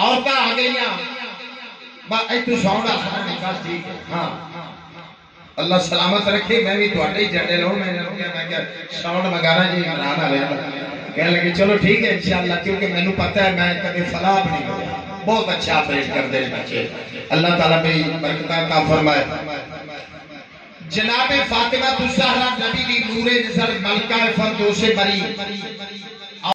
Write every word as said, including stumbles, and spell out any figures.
औरतां आ गई तू सौंदा बस ठीक है। हाँ अल्लाह सलामत रखे। मैं भी थोड़े ही जड़े लो मैं मैं साउंड मंगाना जी इमरान आ रहा कह लगे चलो ठीक है इंशाअल्लाह, क्योंकि मैंू पता है मैं कभी फलाह नहीं करूँ। बहुत अच्छा ऑपरेट करते हैं बच्चे, अल्लाह ताला मेरी बरकत अता फरमाए। जनाब फातिमा तुज़हरा नबी दी नूरे नज़र मलका फरदौस बरी